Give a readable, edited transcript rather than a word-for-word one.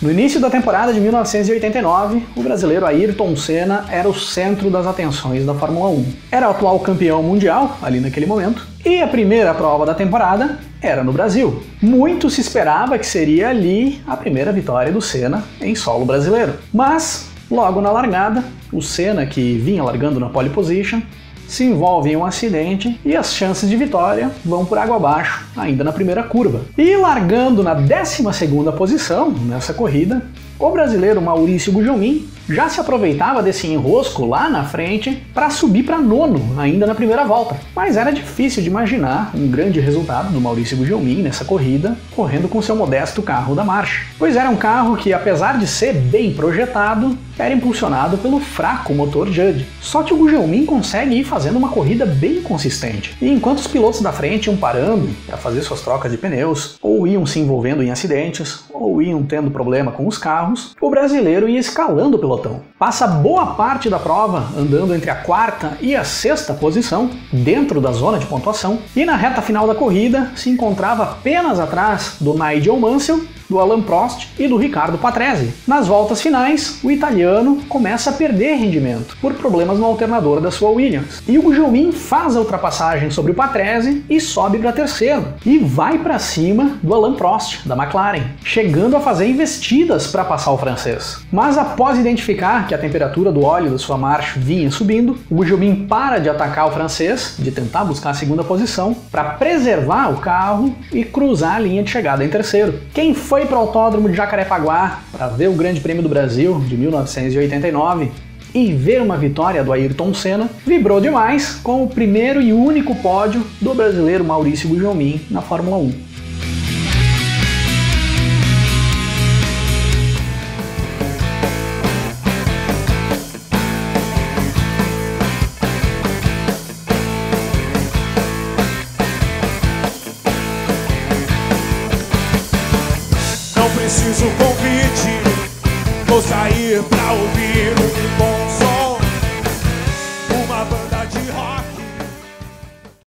No início da temporada de 1989, o brasileiro Ayrton Senna era o centro das atenções da Fórmula 1. Era o atual campeão mundial, ali naquele momento, e a primeira prova da temporada era no Brasil. Muito se esperava que seria ali a primeira vitória do Senna em solo brasileiro. Mas, logo na largada, o Senna, que vinha largando na pole position, se envolve em um acidente e as chances de vitória vão por água abaixo, ainda na primeira curva. E largando na 12ª posição nessa corrida, o brasileiro Maurício Gugelmin já se aproveitava desse enrosco lá na frente para subir para 9º, ainda na primeira volta. Mas era difícil de imaginar um grande resultado do Maurício Gugelmin nessa corrida, correndo com seu modesto carro da March. Pois era um carro que, apesar de ser bem projetado, era impulsionado pelo fraco motor Judd. Só que o Gugelmin consegue ir fazendo uma corrida bem consistente. E enquanto os pilotos da frente iam parando para fazer suas trocas de pneus, ou iam se envolvendo em acidentes, ou iam tendo problema com os carros, o brasileiro ia escalando o pelotão. Passa boa parte da prova andando entre a 4ª e a 6ª posição, dentro da zona de pontuação, e na reta final da corrida se encontrava apenas atrás do Nigel Mansell, do Alain Prost e do Riccardo Patrese. Nas voltas finais, o italiano começa a perder rendimento por problemas no alternador da sua Williams. E o Gugelmin faz a ultrapassagem sobre o Patrese e sobe para terceiro. E vai para cima do Alain Prost, da McLaren, chegando a fazer investidas para passar o francês. Mas após identificar que a temperatura do óleo da sua March vinha subindo, o Gugelmin para de atacar o francês, de tentar buscar a 2ª posição, para preservar o carro e cruzar a linha de chegada em terceiro. Quem foi para o Autódromo de Jacarepaguá para ver o Grande Prêmio do Brasil de 1989 e ver uma vitória do Ayrton Senna, vibrou demais com o primeiro e único pódio do brasileiro Maurício Gugelmin na Fórmula 1. Preciso convite, vou sair pra ouvir